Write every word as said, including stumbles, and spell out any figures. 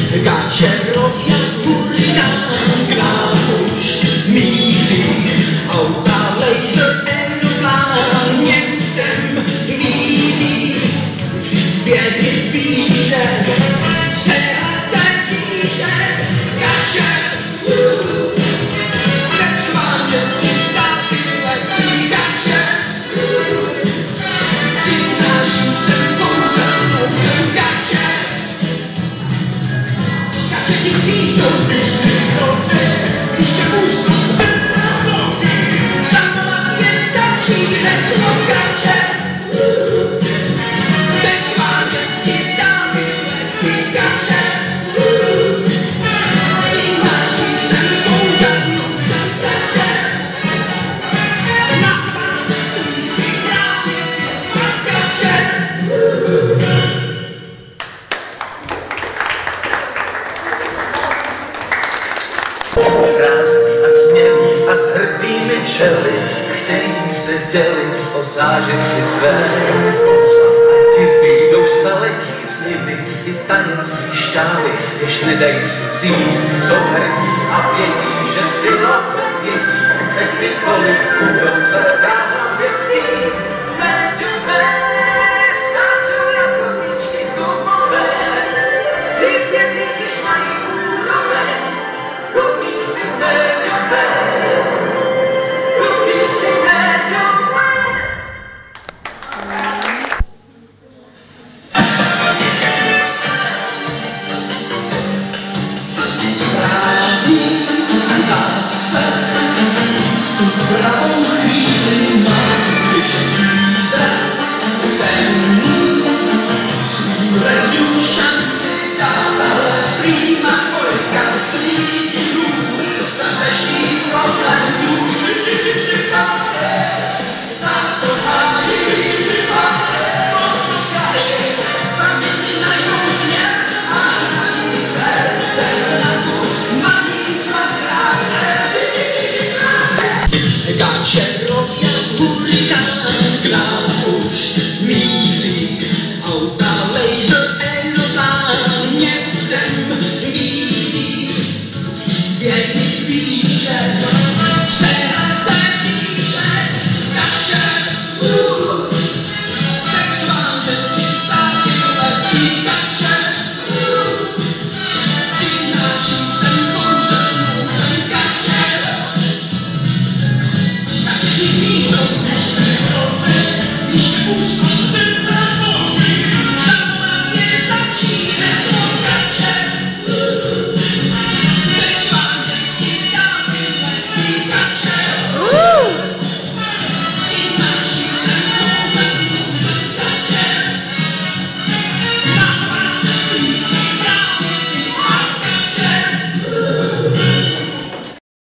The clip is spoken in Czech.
Kačerov jak hurikán k nám už míří. Auta, laser, aeroplán městem víří. Příběhy píše, přehradné kříže. Kačer, teď k vám je čistá vyletí. Kačer, přináší sem kouzelnou zem. Kačer, kačer ti přijdou, když si noci, když tě úzkost srdce oblouží. Zavolat jen stačí heslo kačer. Teď k vám je čistá vyletí. Kačer, přináší sem kouzelnou zem. Kačer, na tváře slízky právě ty kačer. Krásný a smělý a s hrdými čely chtějí se dělit o zážitky své. Kouzla a divy jdou staletí s nimi i tajemství šťávy, když nedají si vzít. Jsou hrdí a vědí, že si love vědí, se kdykoliv budou zastrávit.